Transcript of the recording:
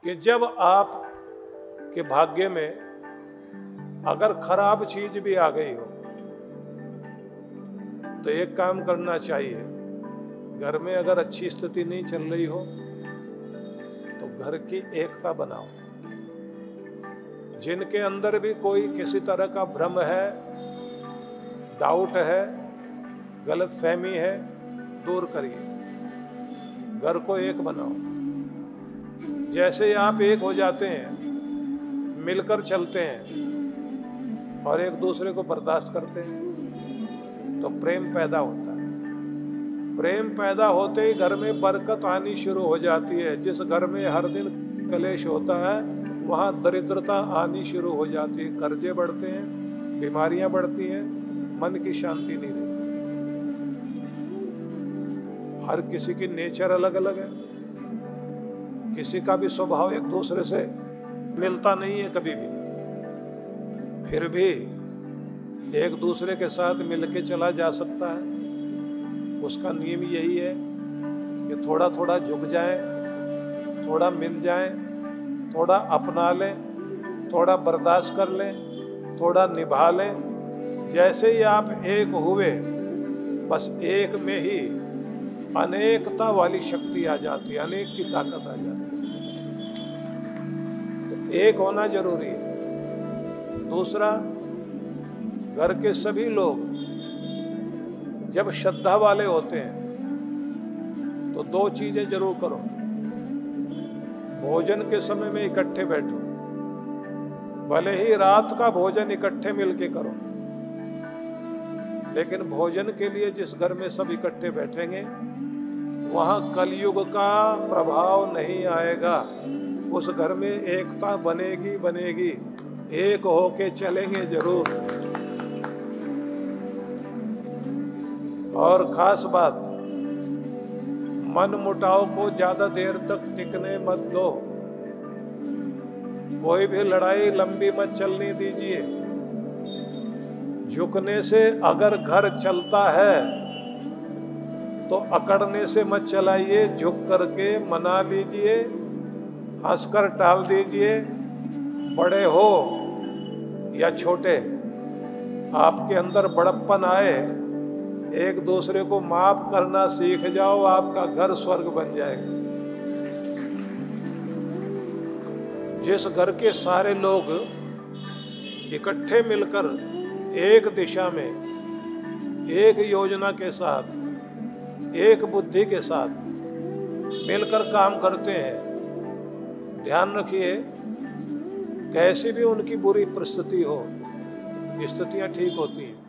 कि जब आप के भाग्य में अगर खराब चीज भी आ गई हो तो एक काम करना चाहिए। घर में अगर अच्छी स्थिति नहीं चल रही हो तो घर की एकता बनाओ। जिनके अंदर भी कोई किसी तरह का भ्रम है, डाउट है, गलतफहमी है, दूर करिए। घर को एक बनाओ। जैसे ही आप एक हो जाते हैं, मिलकर चलते हैं और एक दूसरे को बर्दाश्त करते हैं तो प्रेम पैदा होता है। प्रेम पैदा होते ही घर में बरकत आनी शुरू हो जाती है। जिस घर में हर दिन कलेश होता है वहाँ दरिद्रता आनी शुरू हो जाती है। कर्जे बढ़ते हैं, बीमारियां बढ़ती हैं, मन की शांति नहीं रहती। हर किसी की नेचर अलग अलग है। किसी का भी स्वभाव एक दूसरे से मिलता नहीं है कभी भी। फिर भी एक दूसरे के साथ मिलके चला जा सकता है। उसका नियम यही है कि थोड़ा थोड़ा झुक जाएं, थोड़ा मिल जाएं, थोड़ा अपना लें, थोड़ा बर्दाश्त कर लें, थोड़ा निभा लें। जैसे ही आप एक हुए, बस एक में ही अनेकता वाली शक्ति आ जाती है, अनेक की ताकत आ जाती है। तो एक होना जरूरी है। दूसरा, घर के सभी लोग जब श्रद्धा वाले होते हैं तो दो चीजें जरूर करो। भोजन के समय में इकट्ठे बैठो, भले ही रात का भोजन इकट्ठे मिलके करो, लेकिन भोजन के लिए जिस घर में सब इकट्ठे बैठेंगे वहां कलयुग का प्रभाव नहीं आएगा। उस घर में एकता बनेगी बनेगी। एक होके चलेंगे जरूर। और खास बात, मन मुटाव को ज्यादा देर तक टिकने मत दो। कोई भी लड़ाई लंबी मत चलने दीजिए। झुकने से अगर घर चलता है तो अकड़ने से मत चलाइए। झुक करके मना लीजिए, हंसकर टाल दीजिए। बड़े हो या छोटे, आपके अंदर बड़प्पन आए, एक दूसरे को माफ करना सीख जाओ, आपका घर स्वर्ग बन जाएगा। जिस घर के सारे लोग इकट्ठे मिलकर एक दिशा में, एक योजना के साथ, एक बुद्धि के साथ मिलकर काम करते हैं, ध्यान रखिए कैसी भी उनकी बुरी परिस्थिति हो, स्थितियां ठीक होती हैं।